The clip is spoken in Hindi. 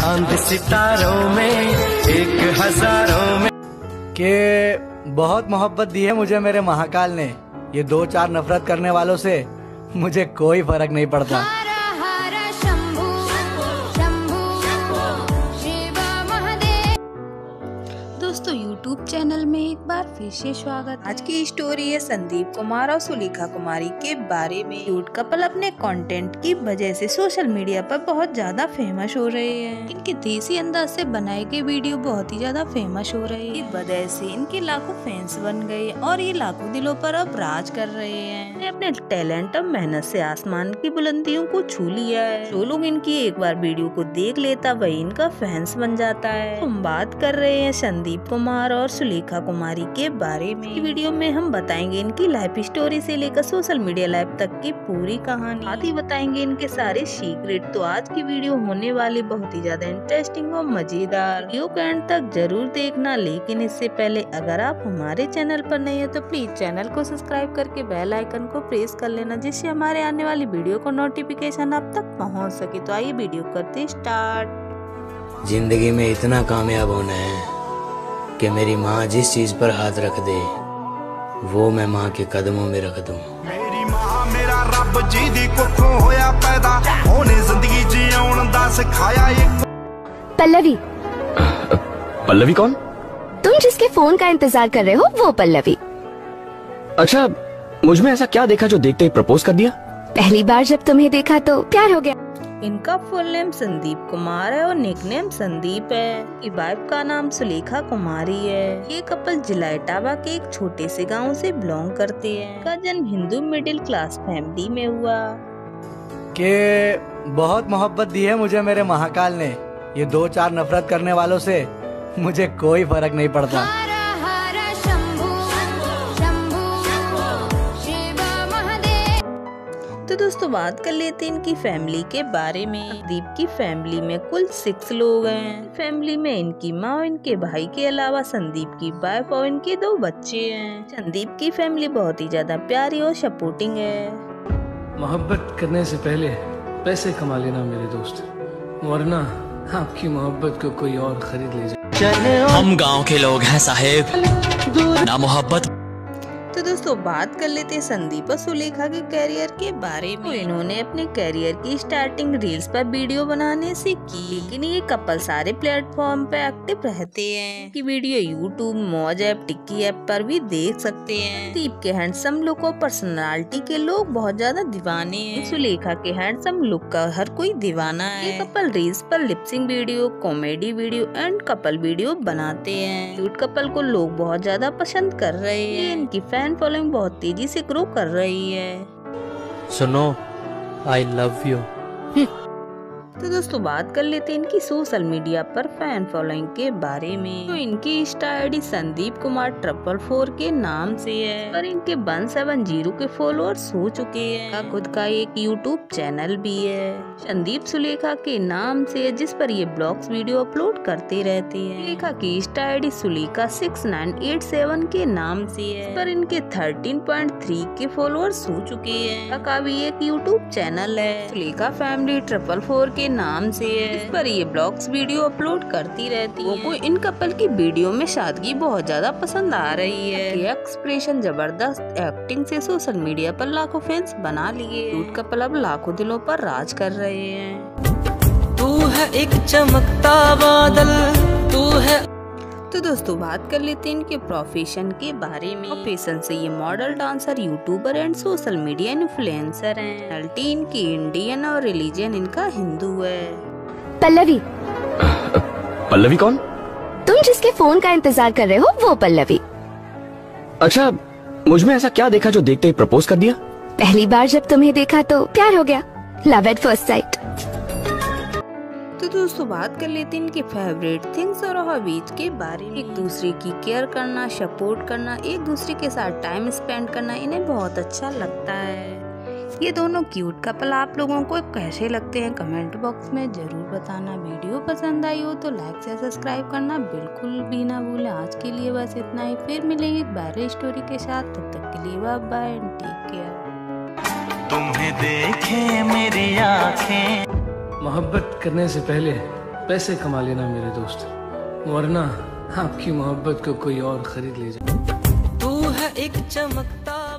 चांद सितारों में एक हजारों में। के बहुत मोहब्बत दी है मुझे मेरे महाकाल ने, ये दो चार नफरत करने वालों से मुझे कोई फर्क नहीं पड़ता। दोस्तों YouTube चैनल में एक बार फिर से स्वागत। आज की स्टोरी है संदीप कुमार और सुलेखा कुमारी के बारे में। क्यूट कपल अपने कंटेंट की वजह से सोशल मीडिया पर बहुत ज्यादा फेमस हो रहे हैं। इनके देसी अंदाज से बनाए गए वीडियो बहुत ही ज्यादा फेमस हो रहे हैं। इस वजह से इनके लाखों फैंस बन गए और ये लाखों दिलों पर अब राज कर रहे हैं। ये अपने टैलेंट और मेहनत से आसमान की बुलंदियों को छू लिया है। जो लोग इनकी एक बार वीडियो को देख लेता वही इनका फैंस बन जाता है। हम बात कर रहे हैं संदीप कुमार और सुलेखा कुमारी के बारे में। वीडियो में हम बताएंगे इनकी लाइफ स्टोरी से लेकर सोशल मीडिया लाइफ तक की पूरी कहानी, साथ ही बताएंगे इनके सारे सीक्रेट। तो आज की वीडियो होने वाली बहुत ही ज्यादा इंटरेस्टिंग और मजेदार। वीडियो के एंड तक जरूर देखना, लेकिन इससे पहले अगर आप हमारे चैनल पर नए हो तो प्लीज चैनल को सब्सक्राइब करके बेल आइकन को प्रेस कर लेना, जिससे हमारे आने वाली वीडियो को नोटिफिकेशन आप तक पहुँच सके। तो आइए वीडियो करते स्टार्ट। जिंदगी में इतना कामयाब होना है कि मेरी माँ जिस चीज पर हाथ रख दे वो मैं माँ के कदमों में रख दूं। मेरी माँ मेरा रब जी दी कुखों होया पैदा, ओने जिंदगी जीउण दा सिखाया एक। पल्लवी। पल्लवी कौन? तुम जिसके फोन का इंतजार कर रहे हो वो पल्लवी। अच्छा, मुझमें ऐसा क्या देखा जो देखते ही प्रपोज कर दिया? पहली बार जब तुम्हें देखा तो प्यार हो गया। इनका फुल नेम संदीप कुमार है और निकनेम संदीप है। इनकी वाइफ का नाम सुलेखा कुमारी है। ये कपल जिला इटावा के एक छोटे से गांव से बिलोंग करते हैं। इनका जन्म हिंदू मिडिल क्लास फैमिली में हुआ। के बहुत मोहब्बत दी है मुझे मेरे महाकाल ने, ये दो चार नफरत करने वालों से मुझे कोई फर्क नहीं पड़ता। तो दोस्तों बात कर लेते हैं इनकी फैमिली के बारे में। दीप की फैमिली में कुल 6 लोग हैं। फैमिली में इनकी माँ और इनके भाई के अलावा संदीप की वाइफ और इनके 2 बच्चे हैं। संदीप की फैमिली बहुत ही ज्यादा प्यारी और सपोर्टिंग है। मोहब्बत करने से पहले पैसे कमा लेना मेरे दोस्त, वरना आपकी मोहब्बत को कोई और खरीद ले जाए। हम गांव के लोग हैं साहेब, ना मोहब्बत। तो दोस्तों बात कर लेते हैं संदीप और सुलेखा के कैरियर के बारे में। तो इन्होंने अपने कैरियर की स्टार्टिंग रील्स पर वीडियो बनाने से की, लेकिन ये कपल सारे प्लेटफॉर्म पे एक्टिव रहते हैं। की video YouTube, Moj app, Tiki app पर भी देख सकते हैं। दीप के हैंडसम लुक और पर्सनालिटी के लोग बहुत ज्यादा दीवाने हैं। सुलेखा के हैंडसम लुक का हर कोई दीवाना है। ये कपल रील्स पर lip sync video, comedy video and couple video बनाते हैं। क्यूट कपल को लोग बहुत ज्यादा पसंद कर रहे हैं। इनकी फैन फॉलोइंग बहुत तेजी से ग्रो कर रही है। सुनो, आई लव यू। तो दोस्तों बात कर लेते हैं इनकी सोशल मीडिया पर फैन फॉलोइंग के बारे में। तो इनकी इंस्टा आईडी संदीप कुमार 444 के नाम से है और इनके 170 के फॉलोअर्स हो चुके हैं। इनका खुद का एक यूट्यूब चैनल भी है संदीप सुलेखा के नाम से, जिस पर ये ब्लॉग्स वीडियो अपलोड करते रहते हैं। सुलेखा की इंस्टा आईडी सुलेखा 6987 के नाम से है। इस पर इनके 13.3 के फॉलोअर्स हो चुके हैं। इनका भी एक यूट्यूब चैनल है सुलेखा फैमिली 444 के नाम से है। इस पर ये ब्लॉग्स वीडियो अपलोड करती रहती है। को इन कपल की वीडियो में सादगी बहुत ज्यादा पसंद आ रही है। ये एक्सप्रेशन, जबरदस्त एक्टिंग से सोशल मीडिया पर लाखों फैंस बना लिए। क्यूट कपल अब लाखों दिलों पर राज कर रहे हैं। तू है एक चमकता बादल, तू है। तो दोस्तों बात कर लेते हैं इनके प्रोफेशन के बारे में। प्रोफेशन से ये model, dancer, YouTuber and social media influencer हैं। नेशनलिटी इनकी इंडियन और रिलीजन इनका हिंदू है। पल्लवी। पल्लवी कौन? तुम जिसके फोन का इंतजार कर रहे हो वो पल्लवी। अच्छा, मुझमें ऐसा क्या देखा जो देखते ही प्रपोज कर दिया? पहली बार जब तुम्हें देखा तो प्यार हो गया। Love at first sight. तो दोस्तों बात कर लेते हैं इनके फेवरेट थिंग्स और हॉबीज के बारे में। एक दूसरे की केयर करना, सपोर्ट करना, एक दूसरे के साथ टाइम स्पेंड करना इन्हें बहुत अच्छा लगता है। ये दोनों क्यूट कपल आप लोगों को कैसे लगते हैं कमेंट बॉक्स में जरूर बताना। वीडियो पसंद आई हो तो लाइक से सब्सक्राइब करना बिल्कुल भी ना भूलें। आज के लिए बस इतना ही, फिर मिलेंगे एक वायरल स्टोरी के साथ। तब तक के लिए bye bye and take care. तुम्हें देखे मेरी आँखें। मोहब्बत करने से पहले पैसे कमा लेना मेरे दोस्त, वरना आपकी मोहब्बत को कोई और खरीद ले जाए। तू है एक चमकता